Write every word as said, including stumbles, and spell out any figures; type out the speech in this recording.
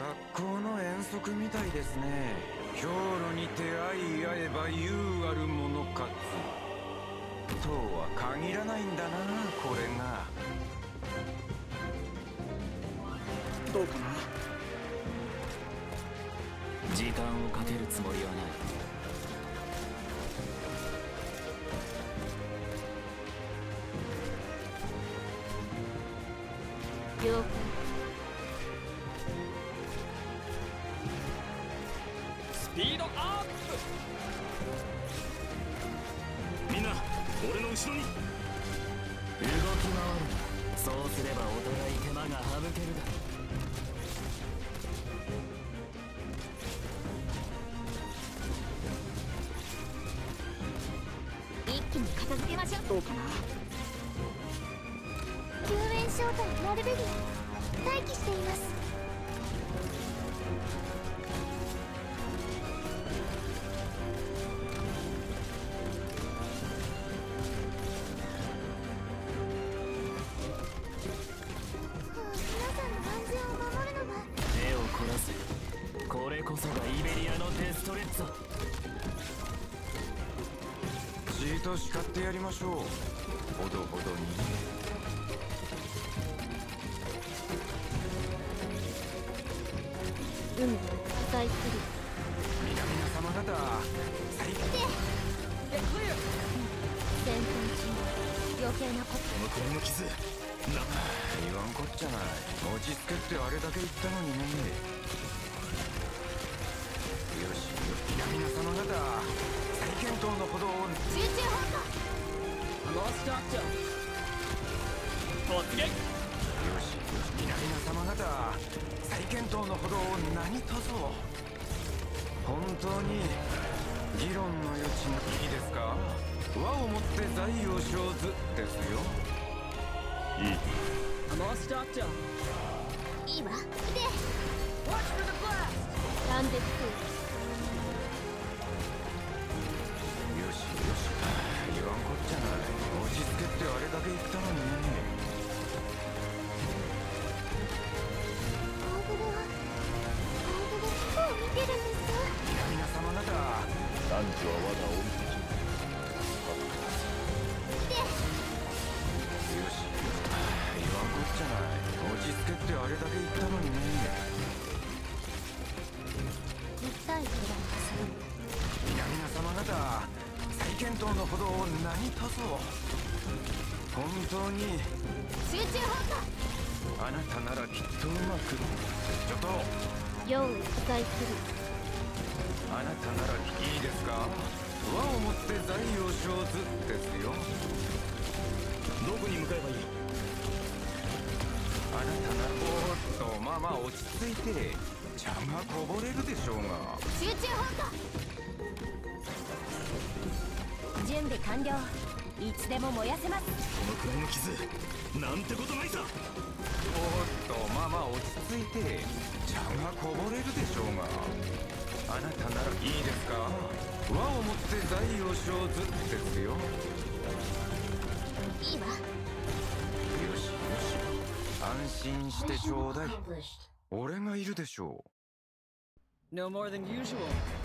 学校の遠足みたいですね。兵路にて相合えば優ある者勝つとは限らないんだな、これが。 どうかな。 時間をかけるつもりはない。 了解。 スピードアップ。みんな俺の後ろに。動き回る。そうすればお互い手間が省けるだろう。 一気に片付けましょう。 どうかな。 救援招待マルベリア待機しています。皆さんの安全を守るのは。 目を凝らせ。これこそがイベリアのデストレッツォ。 じーっと叱ってやりましょう。ほどほどに。 うむ、使いすぎ。 皆々様方、最で戦闘中余計なこと。 このくらいの傷な。 言わんこっちゃない。落ち着けってあれだけ言ったのにね。よし、皆々様方、再検討のほどを。 集中砲火。 ロストアクション突撃。 よし、皆々様方、再検討のほどを何とぞ。本当に議論の余地もいいですか。和をもって財を生ずですよ。いい。 ロストアクション。 いいわ。で断絶空。 よしよし、言わんこっちゃない。落ち着けってあれだけ言ったのにね。 大久保は大久保どう見てるんですか。 皆々様方、男女は我が恩人。 でよし、言わんこっちゃない。落ち着けってあれだけ言ったのにね。 一対一だ。 皆々様方、再検討のほどを何とぞ。本当に集中砲火。 あなたならきっとうまく。ちょっと用意使いする。 あなたならいいですか。和をもって財を生ずですよ。 どこに向かえばいい。 あなたなら。おーっと、まあまあ落ち着いて。茶がこぼれるでしょうが。 集中砲火。準備完了。いつでも燃やせます。 このくらいの傷なんてことないさ。 おーっと、まあまあ落ち着いて。茶がこぼれるでしょうが。あなたならいいですか。和をもって財を生ずですよ。 いいわ。 よしよし、安心してちょうだい。俺がいるでしょう。 No more than usual.